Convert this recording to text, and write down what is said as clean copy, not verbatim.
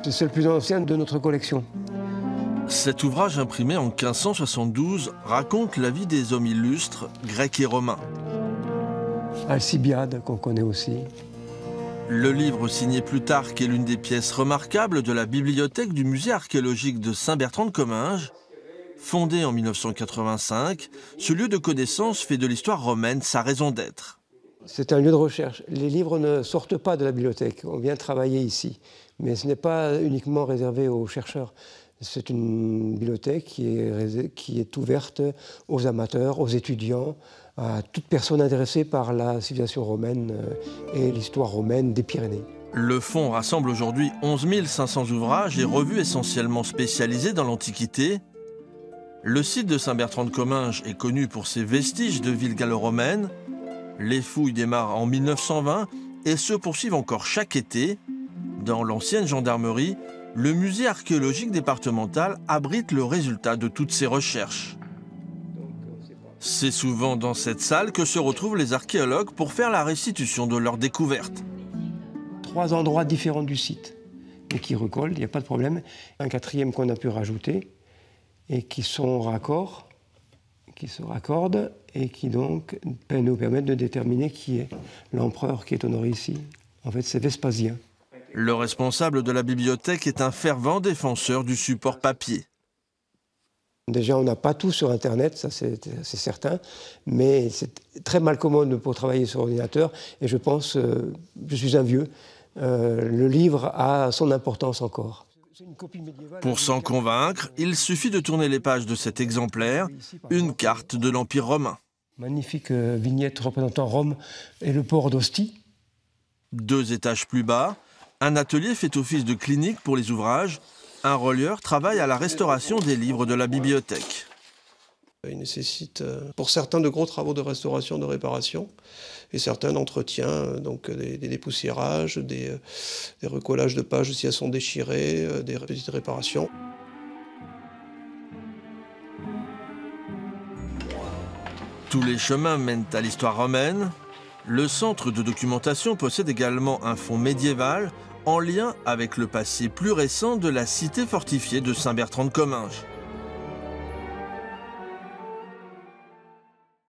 C'est le plus ancien de notre collection. Cet ouvrage imprimé en 1572 raconte la vie des hommes illustres, grecs et romains. Alcibiade, qu'on connaît aussi. Le livre signé Plutarque est l'une des pièces remarquables de la bibliothèque du musée archéologique de Saint-Bertrand-de-Comminges. Fondé en 1985, ce lieu de connaissance fait de l'histoire romaine sa raison d'être. C'est un lieu de recherche. Les livres ne sortent pas de la bibliothèque. On vient travailler ici. Mais ce n'est pas uniquement réservé aux chercheurs. C'est une bibliothèque qui est ouverte aux amateurs, aux étudiants, à toute personne intéressée par la civilisation romaine et l'histoire romaine des Pyrénées. Le fonds rassemble aujourd'hui 11 500 ouvrages et revues essentiellement spécialisés dans l'Antiquité. Le site de Saint-Bertrand-de-Comminges est connu pour ses vestiges de villes gallo-romaines. Les fouilles démarrent en 1920 et se poursuivent encore chaque été. Dans l'ancienne gendarmerie, le musée archéologique départemental abrite le résultat de toutes ces recherches. C'est souvent dans cette salle que se retrouvent les archéologues pour faire la restitution de leurs découvertes. 3 endroits différents du site, et qui recollent, il n'y a pas de problème. Un 4e qu'on a pu rajouter, et qui sont raccords, qui se raccordent, et qui donc nous permettent de déterminer qui est l'empereur qui est honoré ici. En fait, c'est Vespasien. Le responsable de la bibliothèque est un fervent défenseur du support papier. Déjà, on n'a pas tout sur Internet, ça c'est certain, mais c'est très mal commode pour travailler sur ordinateur. Et je pense, je suis un vieux, le livre a son importance encore. Pour s'en convaincre, il suffit de tourner les pages de cet exemplaire, une carte de l'Empire romain. Magnifique vignette représentant Rome et le port d'Ostie. 2 étages plus bas, un atelier fait office de clinique pour les ouvrages. Un relieur travaille à la restauration des livres de la bibliothèque. Il nécessite pour certains de gros travaux de restauration, de réparation, et certains d'entretien, donc des dépoussiérages, des recollages de pages si elles sont déchirées, des petites réparations. Tous les chemins mènent à l'histoire romaine. Le centre de documentation possède également un fonds médiéval en lien avec le passé plus récent de la cité fortifiée de Saint-Bertrand-de-Comminges.